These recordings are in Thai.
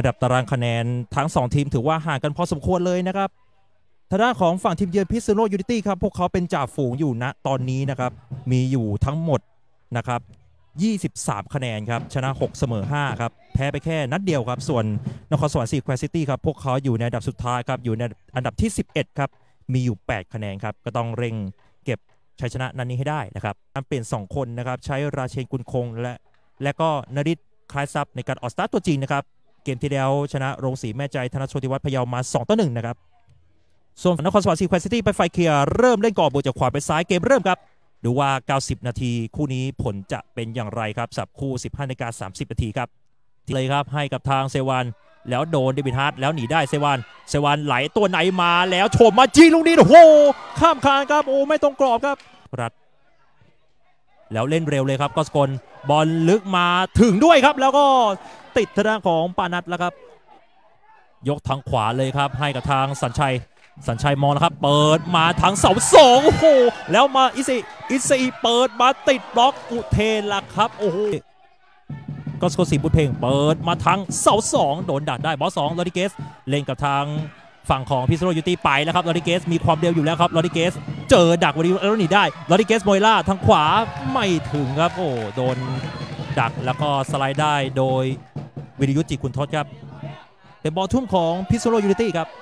อันดับตารางคะแนนทั้ง2ทีมถือว่าห่างกันพอสมควรเลยนะครับทางด้านของฝั่งทีมเยือนพิษณุโลกยูไนเต็ดครับพวกเขาเป็นจ่าฝูงอยู่ณตอนนี้นะครับมีอยู่ทั้งหมดนะครับ23คะแนนครับชนะ6เสมอ5ครับแพ้ไปแค่นัดเดียวครับส่วนนครสวรรค์ซีแควร์ซิตี้ครับพวกเขาอยู่ในอันดับสุดท้ายครับอยู่ในอันดับที่11ครับมีอยู่8คะแนนครับก็ต้องเร่งเก็บชัยชนะนัดนี้ให้ได้นะครับเปลี่ยน2คนนะครับใช้ราเชนกุลคงและก็นฤทธิ์คล้ายทรัพย์ในการออกสตาร์ทตัวจริงนะครับเกมที่แล้วชนะโรงสีแม่ใจธนโชติวัฒน์พะเยามา2-1นะครับส่วนนครสวรรค์ซีแควร์ซิตี้ไปไฟเคลียร์เริ่มเล่นก่อนบวกจากขวาไปซ้ายเกมเริ่มครับดูว่า90นาทีคู่นี้ผลจะเป็นอย่างไรครับสับคู่ 15:30 นาทีครับเลยครับให้กับทางเซวันแล้วโดนเดวิดฮาร์ทแล้วหนีได้เซวันไหลตัวไหนมาแล้วโฉมมาจีลูกนี้โอ้โหข้ามคานครับโอ้ไม่ตรงกรอบครับรัดแล้วเล่นเร็วเลยครับก็สกลบอลลึกมาถึงด้วยครับแล้วก็ติดทางด้านของปานัทแล้วครับยกทางขวาเลยครับให้กับทางสัญชัยมองนะครับเปิดมาทางเสา2โอ้โหแล้วมาอิซิเปิดมาติดบล็อกอุเทนล่ะครับโอ้โหก็สกลศรีบุญเพ่งเปิดมาทางเสา2โดนดักได้บอส2ลอริเกสเล่นกับทางฝั่งของพิษณุโลกยูไนเต็ดไปแล้วครับลอริเกสมีความเร็วอยู่แล้วครับลอริเกสเจอดักวันนี้แล้วหนีได้ลอริเกสโมยล่าทางขวาไม่ถึงครับโอ้โดนดักแล้วก็สไลด์ได้โดยวิริยุทธ์จิตคุณทศครับเป็นบอลทุ่มของพิษณุโลกยูไนเต็ดครับ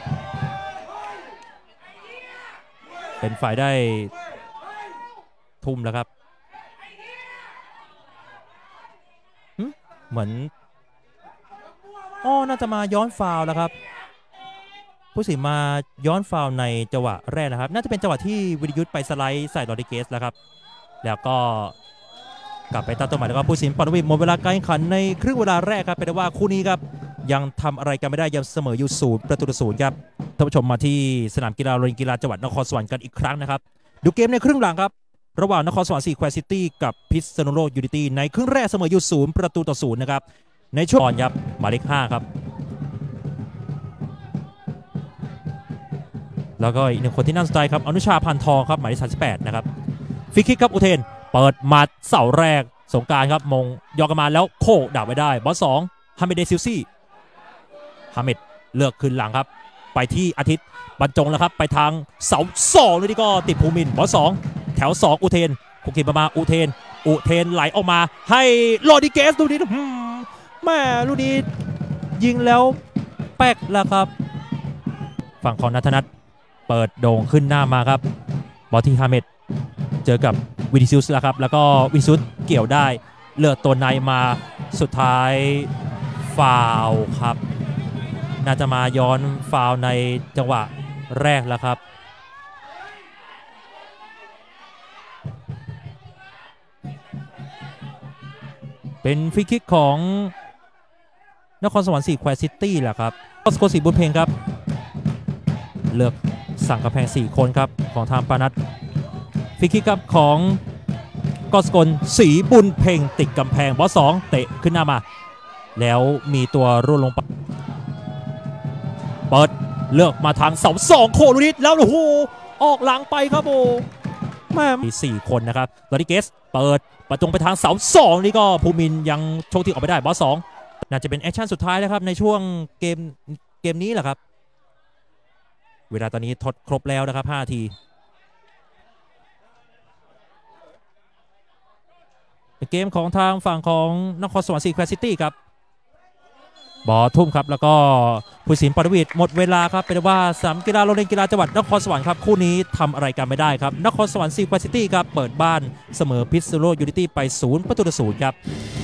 เป็นฝ่ายได้ทุ่มแล้วครับเหมือนน่าจะมาย้อนฟาวล์แล้วครับผู้สินมาย้อนฟาวล์ในจังหวะแรกนะครับน่าจะเป็นจังหวะที่วิริยุทธ์ไปสไลด์ใส่ลอริเกสแล้วครับแล้วก็กลับไปตั้งตัวใหม่แล้วก็ผู้สินปานวิทย์หมดเวลาการแข่งขันในครึ่งเวลาแรกครับเป็นว่าคู่นี้ครับยังทำอะไรกันไม่ได้ยังเสมออยู่0-0ครับท่านผู้ชมมาที่สนามกีฬาโรงเรียนกีฬาจังหวัดนครสวรรค์กันอีกครั้งนะครับดูเกมในครึ่งหลังครับระหว่างนครสวรรค์ซีแควร์ซิตี้กับพิษณุโลกยูไนเต็ดในครึ่งแรกเสมออยู่0-0นะครับในช่วงก่อนครับหมายเลข5ครับแล้วก็อีก1คนที่น่าสนใจครับอนุชาพันทองครับหมายเลข38นะครับฟรีคิกครับอุเทนเปิดมาเสาแรกสงการครับมงยอกกันมาแล้วโคดักไว้ได้บอล2ฮามิดเดซิลซี่ฮามิดเลือกขึ้นหลังครับไปที่อาทิตย์บรรจงแล้วครับไปทางเสา2นี่ก็ติดภูมินบอล2แถว2อุเทนคุกกี้มาอุเทนไหลออกมาให้ลอดิเกสดูดิแม่ลูกนี้ยิงแล้วแป๊กแล้วครับฝั่งของนัทนัทเปิดโด่งขึ้นหน้ามาครับบอลที่ฮามิดเจอกับวินิซิอุสแล้วครับแล้วก็วินิซิอุสเกี่ยวได้เลือกตัวในมาสุดท้ายฟาวล์ครับน่าจะมาย้อนฟาวล์ในจังหวะแรกแล้วครับเป็นฟรีคิกของนครสวรรค์ซีแควร์ซิตี้แหละครับก็สกลศรีบุญเพ่งครับเลือกสั่งกำแพง4คนครับของทางปานัทฟรีคิกครับของกสกลศรีบุญเพ่งติดกำแพงบอส2เตะขึ้นหน้ามาแล้วมีตัวร่วงลงไปเปิดเลือกมาทางเสา2โคลูนิดแล้วโอ้โหออกหลังไปครับโอ้แม่มี4คนนะครับลอริเกสเปิดประจงไปทางเสา2นี่ก็ภูมินยังโชคที่ออกไปได้บอส2น่าจะเป็นแอคชั่นสุดท้ายแล้วครับในช่วงเกมนี้แหละครับเวลาตอนนี้ทดครบแล้วนะครับ5 นาทีเกมของทางฝั่งของนครสวรรค์ซีแควร์ซิตี้ครับบอลทุ่มครับแล้วก็ผู้สินปานวิทย์หมดเวลาครับเป็นว่าสนามกีฬาโรงเรียนกีฬาจังหวัดนครสวรรค์ครับคู่นี้ทำอะไรกันไม่ได้ครับนครสวรรค์ซีแควร์ซิตี้ครับเปิดบ้านเสมอพิษณุโลกยูไนเต็ดไป0-0ครับ